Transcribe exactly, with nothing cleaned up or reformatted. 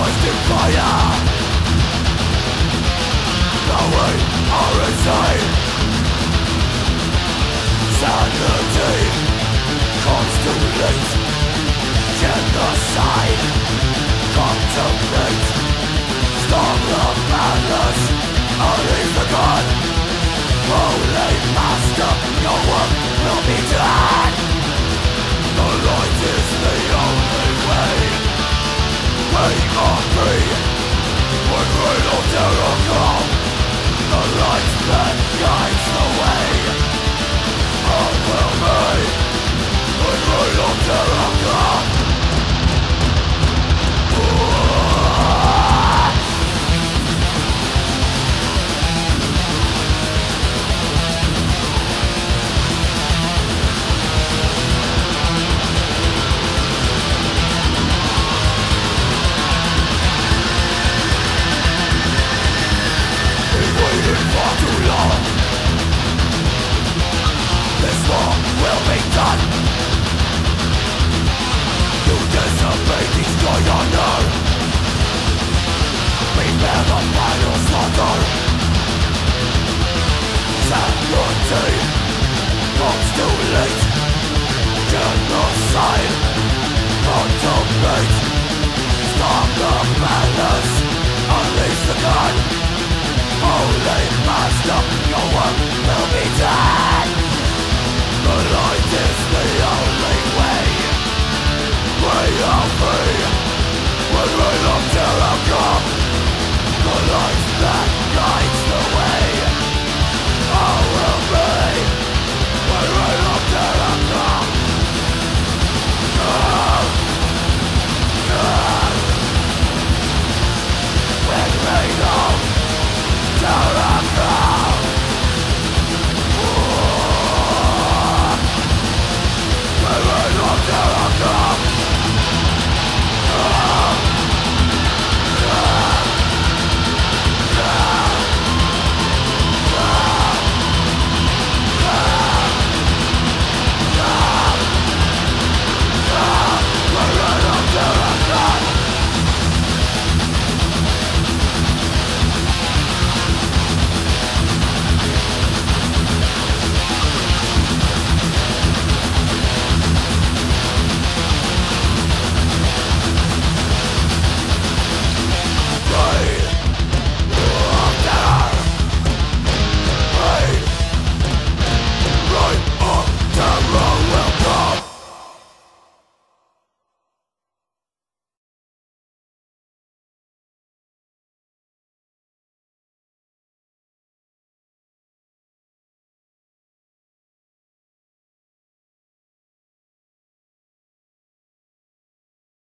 sanity, contemplate, genocide, contemplate, storm the madness, unleash the gun. Holy Master, your work will be done. The light is the only way. We are free when rain of terror come. The light that guides the way. All will be when rain of terror come. For too long, this war will be done. You disobey, destroy your nerve. Prepare the final slaughter. Sanity comes too late. Genocide, contemplate. Stop the madness, unleash the gun. Holy Master, your work will be done. The light is the only way. We are free.